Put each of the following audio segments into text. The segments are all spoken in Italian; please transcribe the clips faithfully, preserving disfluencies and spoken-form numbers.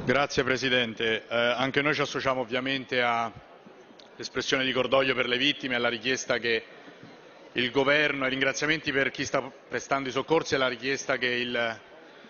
Grazie Presidente, eh, anche noi ci associamo ovviamente all'espressione di cordoglio per le vittime, alla richiesta che il Governo, ai ringraziamenti per chi sta prestando i soccorsi e alla richiesta che il,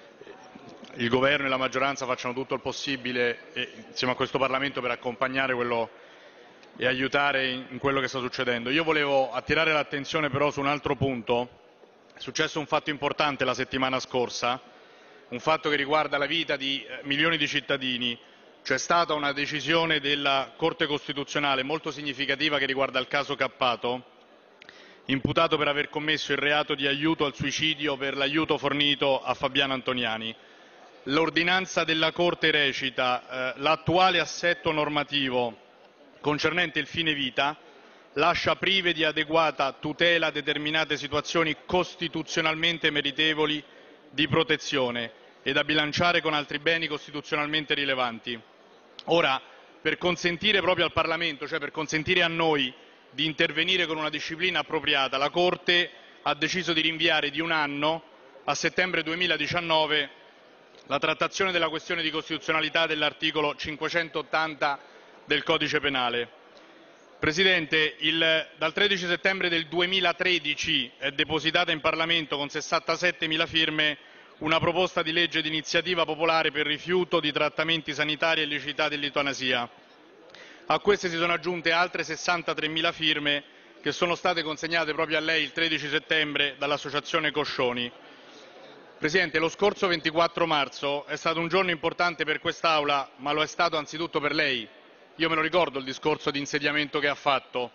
il Governo e la maggioranza facciano tutto il possibile e, insieme a questo Parlamento per accompagnare quello e aiutare in, in quello che sta succedendo. Io volevo attirare l'attenzione però su un altro punto. È successo un fatto importante la settimana scorsa, un fatto che riguarda la vita di milioni di cittadini. C'è stata una decisione della Corte Costituzionale molto significativa che riguarda il caso Cappato, imputato per aver commesso il reato di aiuto al suicidio per l'aiuto fornito a Fabiano Antoniani. L'ordinanza della Corte recita eh, l'attuale assetto normativo concernente il fine vita lascia prive di adeguata tutela determinate situazioni costituzionalmente meritevoli di protezione e da bilanciare con altri beni costituzionalmente rilevanti. Ora, per consentire proprio al Parlamento, cioè per consentire a noi di intervenire con una disciplina appropriata, la Corte ha deciso di rinviare di un anno a settembre duemiladiciannove la trattazione della questione di costituzionalità dell'articolo cinquecentottanta del Codice Penale. Presidente, il, dal tredici settembre del duemilatredici è depositata in Parlamento con sessantasettemila firme una proposta di legge di iniziativa popolare per rifiuto di trattamenti sanitari e illecitati dell'eutanasia. A queste si sono aggiunte altre sessantatremila firme che sono state consegnate proprio a lei il tredici settembre dall'Associazione Coscioni. Presidente, lo scorso ventiquattro marzo è stato un giorno importante per quest'Aula, ma lo è stato anzitutto per lei. Io me lo ricordo il discorso di insediamento che ha fatto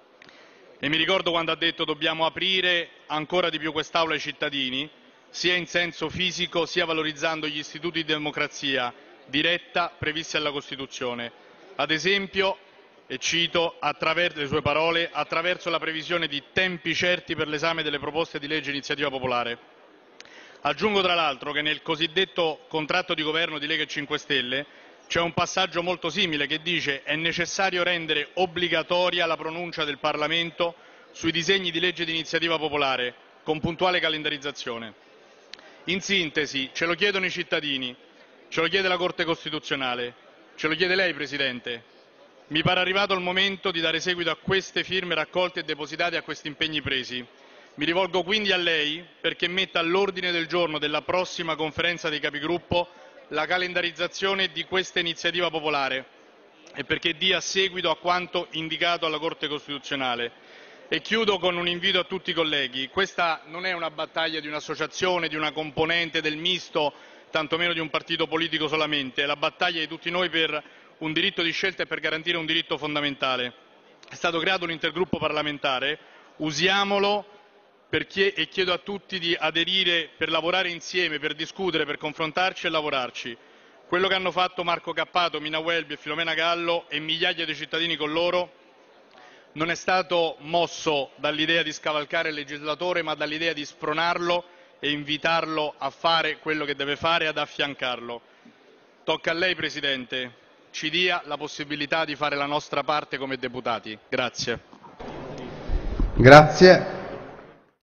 e mi ricordo quando ha detto dobbiamo aprire ancora di più quest'Aula ai cittadini, sia in senso fisico sia valorizzando gli istituti di democrazia diretta previsti dalla Costituzione. Ad esempio, e cito attraverso le sue parole, attraverso la previsione di tempi certi per l'esame delle proposte di legge iniziativa popolare. Aggiungo tra l'altro che nel cosiddetto contratto di governo di Lega e cinque Stelle c'è un passaggio molto simile che dice è necessario rendere obbligatoria la pronuncia del Parlamento sui disegni di legge di iniziativa popolare con puntuale calendarizzazione. In sintesi, ce lo chiedono i cittadini, ce lo chiede la Corte Costituzionale, ce lo chiede lei Presidente. Mi pare arrivato il momento di dare seguito a queste firme raccolte e depositate, a questi impegni presi. Mi rivolgo quindi a lei perché metta all'ordine del giorno della prossima conferenza dei capigruppo la calendarizzazione di questa iniziativa popolare e perché dia seguito a quanto indicato alla Corte Costituzionale. E chiudo con un invito a tutti i colleghi. Questa non è una battaglia di un'associazione, di una componente del misto, tantomeno di un partito politico solamente, è la battaglia di tutti noi per un diritto di scelta e per garantire un diritto fondamentale. È stato creato un intergruppo parlamentare, usiamolo per chie- e chiedo a tutti di aderire per lavorare insieme, per discutere, per confrontarci e lavorarci. Quello che hanno fatto Marco Cappato, Mina Welby e Filomena Gallo e migliaia di cittadini con loro non è stato mosso dall'idea di scavalcare il legislatore, ma dall'idea di spronarlo e invitarlo a fare quello che deve fare e ad affiancarlo. Tocca a lei, Presidente, ci dia la possibilità di fare la nostra parte come deputati. Grazie. Grazie.